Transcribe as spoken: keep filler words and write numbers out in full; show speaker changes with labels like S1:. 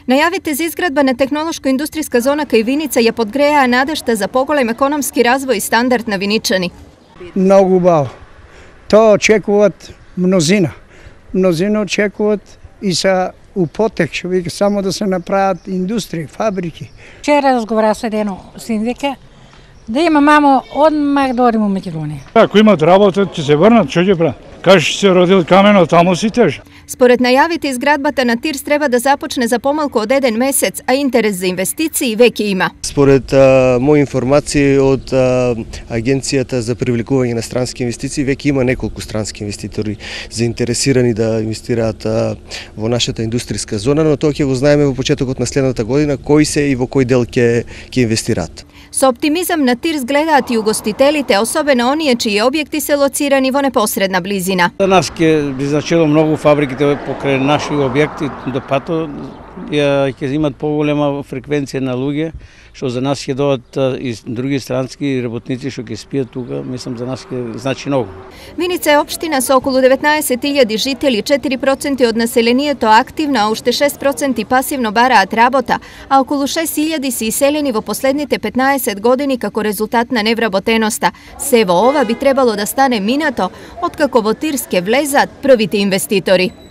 S1: Najavite za izgradba na tehnološko-industrijska zona Kajvinica je podgreja nadešta za поголем ekonomski razvoj i standard na Viničani.
S2: Много баво. То очекуват мнозина. Мнозина очекуват и са у потек, што вика, само да се направат индустрии, фабрики.
S3: Вчера разговаря с едно синдика да има мамо одмах да одим у Македонија.
S4: Ако имат работа, ќе се врнат, што ќе прават? Кажеш, ќе се родил камено, тамо си теж.
S1: Според најавите, изградбата на ТИРС треба да започне за помалку од еден месец, а интерес за инвестиции веќе има.
S5: Според а, мои информации од а, Агенцијата за привлекување на странски инвестиции, веќе има неколку странски инвеститори заинтересирани да инвестираат а, во нашата индустријска зона, но тоа ќе го знаеме во почетокот на следната година кои се и во кој дел ќе ќе инвестираат.
S1: Со оптимизам на ТИРС гледаат и угостителите, особено оние чии објекти се лоцирани во непосредна близина.
S6: За нас ќе би значило многу фабриките покрај наши објекти до пато ќе имат поголема фреквенција на луѓе, што за нас ќе дојдат и други странски работници што ќе спијат тука, мислам за нас ќе значи многу.
S1: Виница е општина со околу деветнаесет илјади жители, четири проценти од населението активно, а уште шест проценти пасивно бараат работа, а околу шест илјади се иселени во последните петнаесет години како резултат на невработеноста. Се во ова би требало да стане минато, откако во ТИРС ке влезат првите инвеститори.